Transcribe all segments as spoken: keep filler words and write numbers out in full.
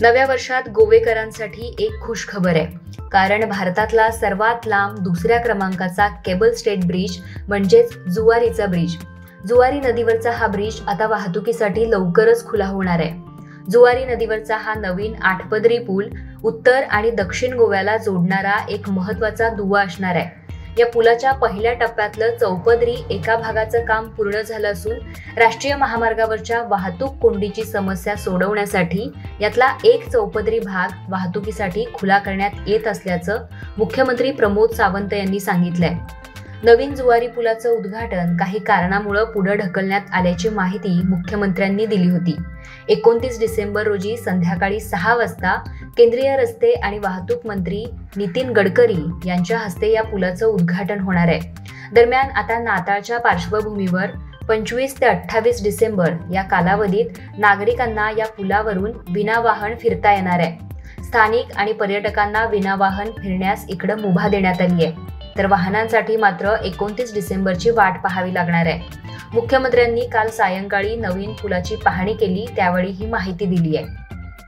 नव्या वर्षात गोवेकरांसाठी एक खुश खबर आहे, कारण भारतातला सर्वात लांब दुसऱ्या क्रमांकाचा केबल स्टेट ब्रिज म्हणजेच जुवारीचा ब्रिज जुवारी नदीवरचा हा ब्रिज आता वाहतुकीसाठी लवकरच खुला होणार आहे. जुवारी नदीवरचा हा नवीन आठपदरी पूल उत्तर आणि दक्षिण गोव्याला जोडणारा एक महत्त्वाचा दुवा असणार आहे. या पुलाच्या पहिल्या टप्प्यातलं चौपदरी एका भागाचं काम पूर्ण झालं असून राष्ट्रीय महामार्गावरच्या वाहतूक कोंडीची समस्या सोडवण्यासाठी यातला एक चौपदरी भाग वाहतुकीसाठी खुला करण्यात येत असल्याचं मुख्यमंत्री प्रमोद सावंत यांनी सांगितलंय. नवीन जुवारी पुलाचं उद्घाटन काही कारणामुळे पुढे ढकलण्यात आल्याची माहिती मुख्यमंत्र्यांनी दिली होती. एकोणतीस डिसेंबर रोजी संध्याकाळी सहा वाजता केंद्रीय रस्ते आणि वाहतूक मंत्री नितीन गडकरी यांच्या हस्ते या पुलाचं उद्घाटन होणार आहे. दरम्यान आता नाताळच्या पार्श्वभूमीवर पंचवीस ते अठ्ठावीस डिसेंबर या कालावधीत नागरिकांना या पुलावरून विनावाहन फिरता येणार आहे. स्थानिक आणि पर्यटकांना विनावाहन फिरण्यास इकडं मुभा देण्यात आली आहे, तर वाहनांसाठी मात्र एकोणतीस डिसेंबरची वाट पाहावी लागणार आहे. मुख्यमंत्र्यांनी काल सायंकाळी नवीन पुलाची पाहणी केली, त्यावेळी ही माहिती दिली आहे.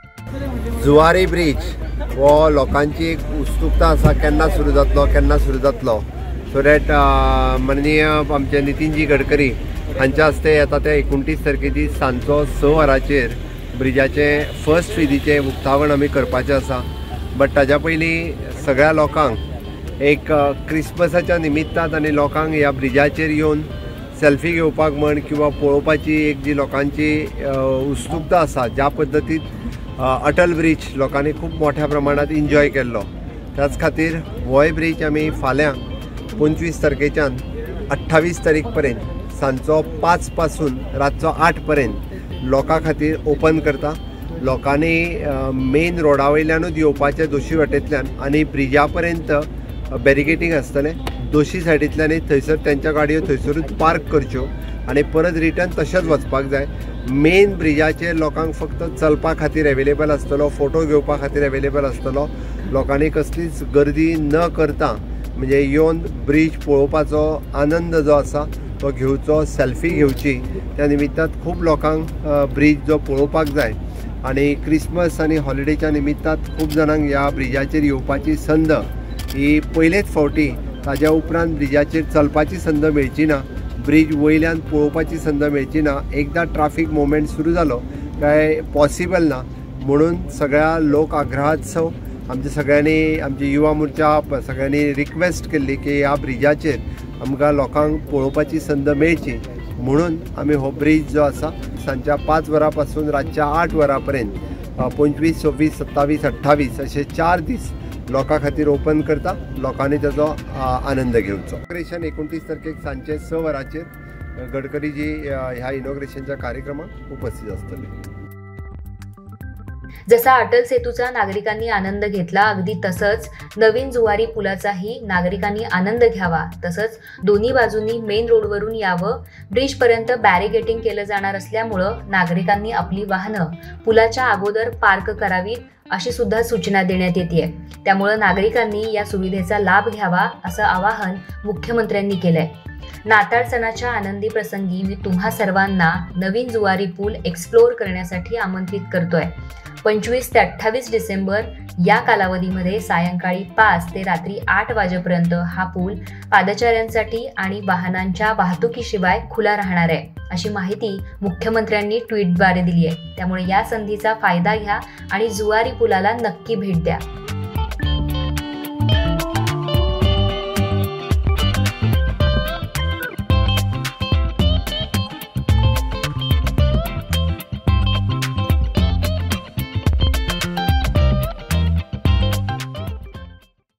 जुवारी ब्रिज हो लोकांची एक उत्सुकता आसा, केन्ना सुरू जातलो केन्ना सुरू जातलो. सो दॅट माननीय आमचे नितीनजी गडकरी हांच्या हस्ते येता त्या एकोणतीस तारखेची सांजचो स वरांचेर ब्रिजाचे फर्स्ट फेजीचे उक्तावण आमी करपाचें आसा. बट ताज्या पयलीं सगळ्या लोकांक एक क्रिसमसाच्या निमित्तान आनी लोकांक ह्या ब्रिजाचेर येवन सेल्फी घेवपाक म्हण किंवा पळोवपाची एक जी लोकांची उत्सुकता आसा, ज्या पद्दतीन अटल ब्रिज लोकांनी खूब मोठ्या प्रमाणात एन्जॉय केल्लो, त्याच खातीर होय ब्रिज आमी फाल्यां पंचवीस तारखेच्यान अठ्ठावीस तारीख पर्यंत सांजचो पांच पासून रातचो आठ पर्यंत लोकां खातीर ओपन करता. लोकांनी मेन रोडा वयल्यानूच येवपाचें दोशी वाटेंतल्यान आनी ब्रिजा पर्यंत बॅरिकेटींग आसतलें. दोशी सायडींतल्यानय थंयसर तेंच्या गाडयो थंयसरूच पार्क करच्यो आनी परत रिटर्न तशेंच वचपाक जाय. मेन ब्रिजाचेर लोकांक फक्त चलपा खातीर एवेलेबल आसतलो, फोटो घेवपा खातीर एवेलेबल आसतलो. लोकांनी कसलीच गर्दी न करता म्हणजे येवन ब्रिज पळोवपाचो आनंद जो आसा तो घेवचो, सेल्फी घेवची. त्या निमित्तान खूब लोकांक ब्रिज जो पळोवपाक जाय आनी क्रिसमस आनी हॉलिडेच्या निमित्तान खूब जाणांक ह्या ब्रिजाचेर येवपाची संद ही पयलेच फावटी. ताज्या उपरांत ब्रिजाचेर चलपाची संद मेळची ना, ब्रिज वयल्यान पळोवपाची संद मेळची ना. एकदां ट्राफीक मुवमेंट सुरू जालो काय पॉसिबल ना, म्हणून सगळ्या लोक आग्रहात्सव आमच्या सगळ्यांनी आमची युवा मोर्चा सगळ्यांनी रिक्वेस्ट केल्ली की ह्या ब्रिजाचेर आमकां लोकांक पळोवपाची संद मेळची. म्हणून आमी हो ब्रिज जो आसा सांजच्या पांच वरां पासून रातच्या आठ वरां पर्यंत पंचवीस सव्वीस सत्तावीस अठ्ठावीस अशे चार दीस लोकां खातीर ओपन करता. लोकांनी ताचो आनंद घेवचो. इनॉग्रेशन एकोणतीस तारखेक सांजचे स वरांचेर गडकरीजी ह्या इनॉग्रेशनच्या कार्यक्रमाक उपस्थित आसतले. जसा अटल सेतूचा नागरिकांनी आनंद घेतला, अगदी तसंच नवीन जुवारी पुलाचाही नागरिकांनी आनंद घ्यावा. तसंच दोन्ही बाजूंनी मेन रोडवरून यावं. ब्रिजपर्यंत बॅरिकेटिंग केलं जाणार असल्यामुळं नागरिकांनी आपली वाहनं पुलाच्या अगोदर पार्क करावीत अशी सुद्धा सूचना देण्यात येते. त्यामुळे नागरिकांनी या सुविधेचा लाभ घ्यावा असं आवाहन मुख्यमंत्र्यांनी केलंय. नाताळ सणाच्या आनंदी प्रसंगी मी तुम्हा सर्वांना नवीन जुवारी पूल एक्सप्लोर करण्यासाठी आमंत्रित करतोय. पंचवीस ते अठ्ठावीस डिसेंबर या कालावधीमध्ये सायंकाळी पाच ते रात्री आठ वाजेपर्यंत हा पूल पादचाऱ्यांसाठी आणि वाहनांच्या वाहतुकीशिवाय खुला राहणार आहे, अशी माहिती मुख्यमंत्र्यांनी ट्विटद्वारे दिली आहे. त्यामुळे या संधीचा फायदा घ्या आणि जुवारी पुलाला नक्की भेट द्या.